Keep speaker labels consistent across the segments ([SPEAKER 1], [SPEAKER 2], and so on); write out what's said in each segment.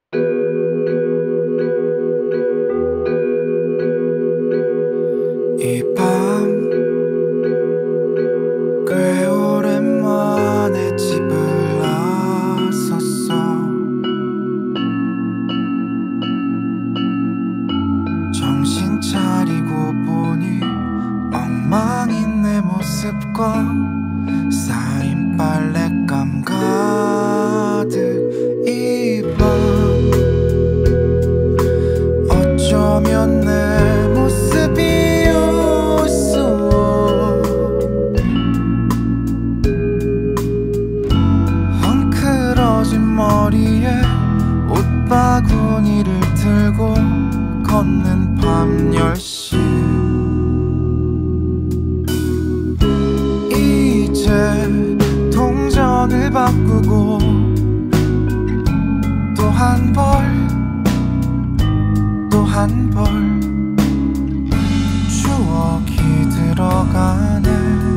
[SPEAKER 1] 이 밤 꽤 오랜만에 집을 나섰어. 정신 차리고 보니 엉망인 내 모습과 쌓인 빨랫감 가득. 이 밤 어쩌면 내 모습이 우스워. 헝클어진 머리에 옷바구니를 들고 걷는 밤 10시. 이제 동전을 바꾸고 또 한 벌 또 한 벌 추억이 들어가네.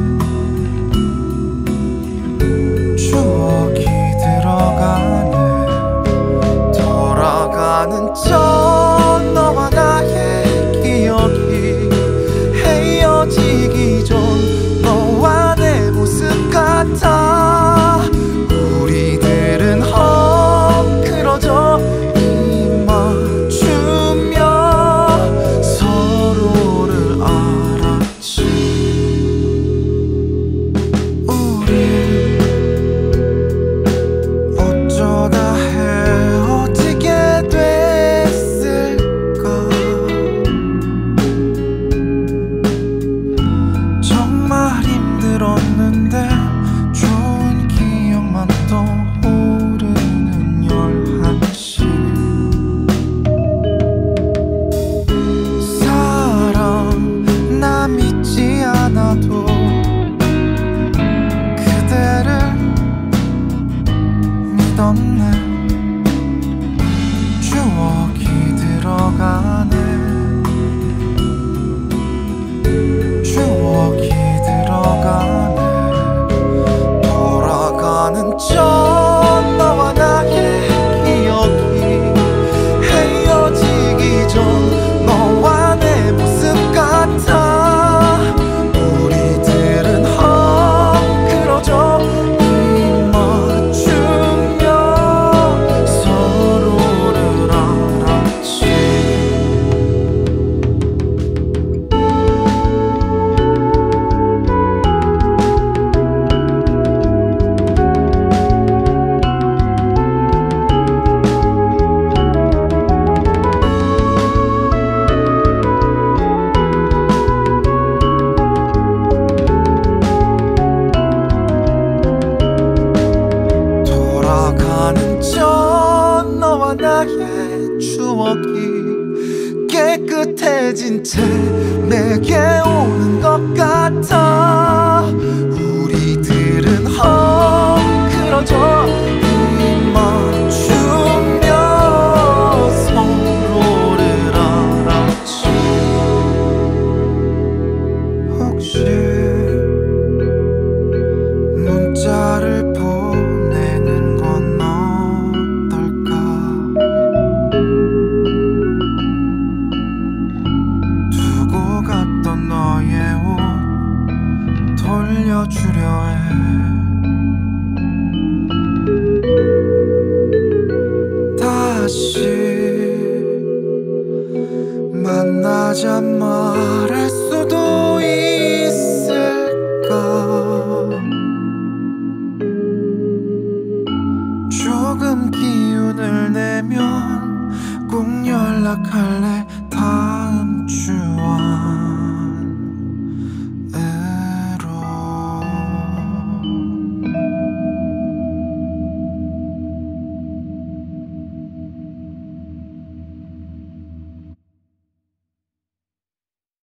[SPEAKER 1] 추억이 들어가네. 돌아가는 저 너와 나의 기억이 헤어지기 전 너와 내 모습 같아. 우리들은 헝클어져 입 맞추며 서로를 알았지. 우리 어쩌다 헤어지게 됐을까. 정말 힘들었는데 좋은 기억만 떠오르는 11시. 사랑 나 믿지 않아도 그대를 믿었네. 추억이 들어가네. 추억이 들어가네. 돌아가는 저 너와 나의 기억이 헤어지기 전 너와 내 모습 같아. 우리들은 헝클어져 입 맞추며 서로를 알았지. 돌아가는 저 너와 나의 추억이 깨끗해진 채 내게 오는 것 같아. 우리들은 헝클어져 입 맞추며 서로를 알았지. 혹시 문자를 보내는 건 어떨까. 두고 갔던 너의 옷 돌려주려 해. 다시 만나자 말할 수도 있을까. 조금 기운을 내면 꼭 연락할래.